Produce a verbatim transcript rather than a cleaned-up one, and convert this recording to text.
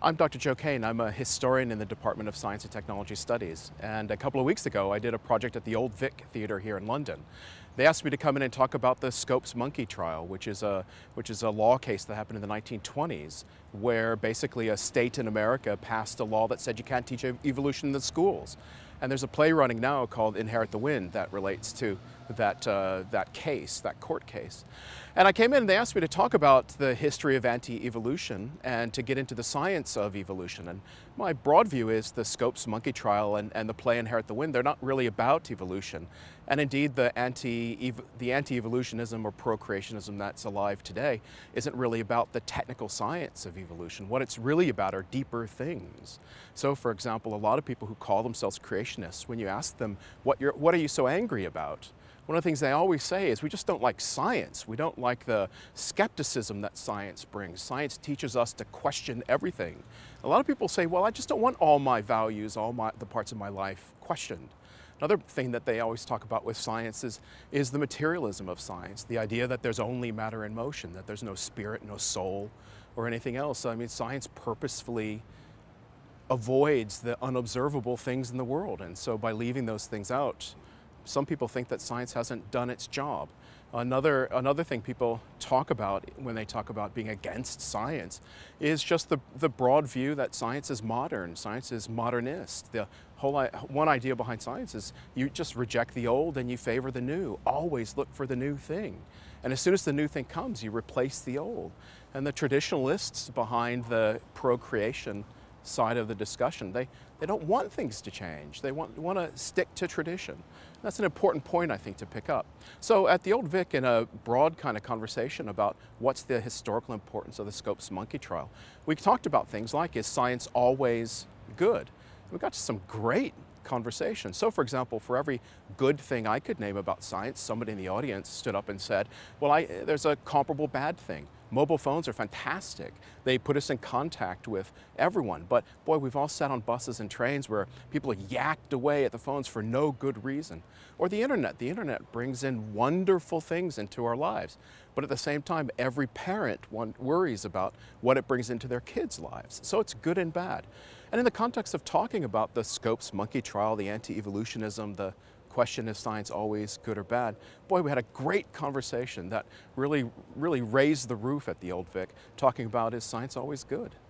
I'm Doctor Joe Cain. I'm a historian in the Department of Science and Technology Studies. And a couple of weeks ago, I did a project at the Old Vic Theatre here in London. They asked me to come in and talk about the Scopes monkey trial, which is a, which is a law case that happened in the nineteen twenties, where basically a state in America passed a law that said you can't teach evolution in the schools. And there's a play running now called Inherit the Wind that relates to that, uh, that case, that court case. And I came in and they asked me to talk about the history of anti-evolution and to get into the science of evolution. And my broad view is the Scopes monkey trial and, and the play Inherit the Wind, they're not really about evolution. And indeed the anti, the anti-evolutionism or procreationism that's alive today isn't really about the technical science of evolution. What it's really about are deeper things. So for example, a lot of people who call themselves creationists, when you ask them, what, you're, what are you so angry about? One of the things they always say is we just don't like science. We don't like the skepticism that science brings. Science teaches us to question everything. A lot of people say, well, I just don't want all my values, all my, the parts of my life questioned. Another thing that they always talk about with science is, is the materialism of science, the idea that there's only matter and motion, that there's no spirit, no soul, or anything else. I mean, science purposefully avoids the unobservable things in the world, and so by leaving those things out, some people think that science hasn't done its job. Another, another thing people talk about when they talk about being against science is just the, the broad view that science is modern, science is modernist. The whole, one idea behind science is you just reject the old and you favor the new. Always look for the new thing. And as soon as the new thing comes, you replace the old. And the traditionalists behind the procreation side of the discussion, they, they don't want things to change. They want, want to stick to tradition. That's an important point, I think, to pick up. So at the Old Vic, in a broad kind of conversation about what's the historical importance of the Scopes monkey trial, we talked about things like, is science always good? We got to some great conversation. So for example, for every good thing I could name about science, somebody in the audience stood up and said, well, I, there's a comparable bad thing. Mobile phones are fantastic. They put us in contact with everyone. But boy, we've all sat on buses and trains where people are yacked away at the phones for no good reason. Or the internet. The internet brings in wonderful things into our lives. But at the same time, every parent worries about what it brings into their kids' lives. So it's good and bad. And in the context of talking about the Scopes monkey trial, the anti-evolutionism, the question, is science always good or bad? Boy, we had a great conversation that really, really raised the roof at the Old Vic, talking about, is science always good?